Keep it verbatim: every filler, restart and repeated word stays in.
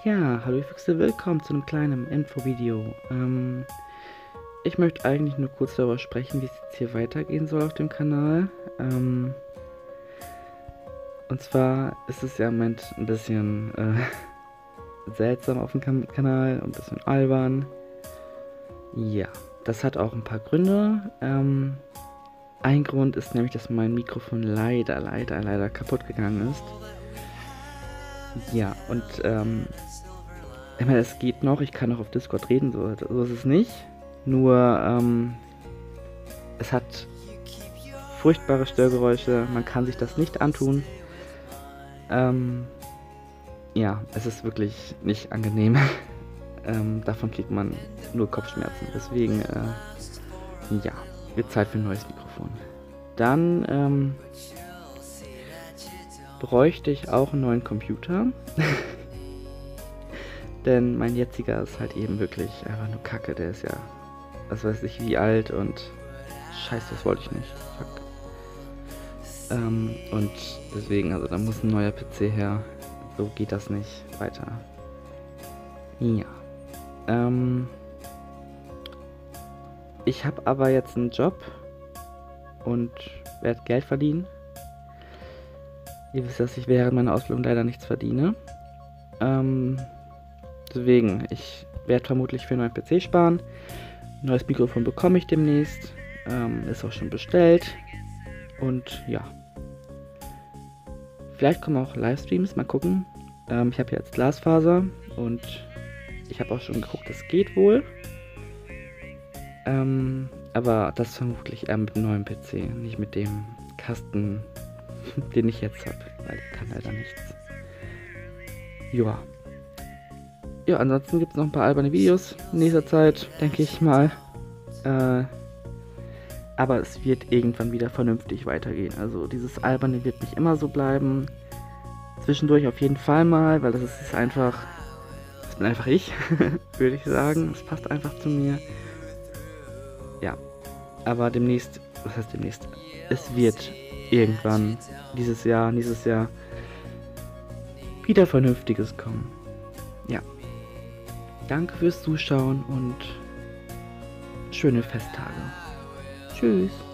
Ja, hallo ihr Füchse, willkommen zu einem kleinen Infovideo. Ähm, ich möchte eigentlich nur kurz darüber sprechen, wie es jetzt hier weitergehen soll auf dem Kanal. Ähm, und zwar ist es ja im Moment ein bisschen äh, seltsam auf dem Kan Kanal, ein bisschen albern. Ja, das hat auch ein paar Gründe. Ähm, ein Grund ist nämlich, dass mein Mikrofon leider, leider, leider kaputt gegangen ist. Ja, und ähm, ich meine, es geht noch, ich kann noch auf Discord reden, so, so ist es nicht. Nur, ähm, es hat furchtbare Störgeräusche, man kann sich das nicht antun. Ähm, ja, es ist wirklich nicht angenehm. ähm, davon kriegt man nur Kopfschmerzen. Deswegen, äh, ja, wird Zeit für ein neues Mikrofon. Dann, ähm, bräuchte ich auch einen neuen Computer. Denn mein jetziger ist halt eben wirklich einfach nur Kacke. Der ist ja, was weiß ich, wie alt und scheiße, das wollte ich nicht. Fuck. Ähm, und deswegen, also da muss ein neuer P C her. So geht das nicht weiter. Ja. Ähm, ich habe aber jetzt einen Job und werde Geld verdienen. Ihr wisst, dass ich während meiner Ausbildung leider nichts verdiene. Ähm, deswegen, ich werde vermutlich für einen neuen P C sparen. Ein neues Mikrofon bekomme ich demnächst. Ähm, ist auch schon bestellt. Und ja. Vielleicht kommen auch Livestreams, mal gucken. Ähm, ich habe jetzt Glasfaser und ich habe auch schon geguckt, es geht wohl. Ähm, aber das vermutlich eher mit einem neuen P C, nicht mit dem Kasten, den ich jetzt habe, weil ich kann leider nichts. Joa. Ja, ansonsten gibt es noch ein paar alberne Videos in nächster Zeit, denke ich mal. Äh, aber es wird irgendwann wieder vernünftig weitergehen. Also dieses Alberne wird nicht immer so bleiben. Zwischendurch auf jeden Fall mal, weil das ist, ist einfach, das bin einfach ich, würde ich sagen. Es passt einfach zu mir. Ja, aber demnächst, was heißt demnächst? Es wird irgendwann dieses Jahr, dieses Jahr wieder Vernünftiges kommen. Ja. Danke fürs Zuschauen und schöne Festtage. Tschüss.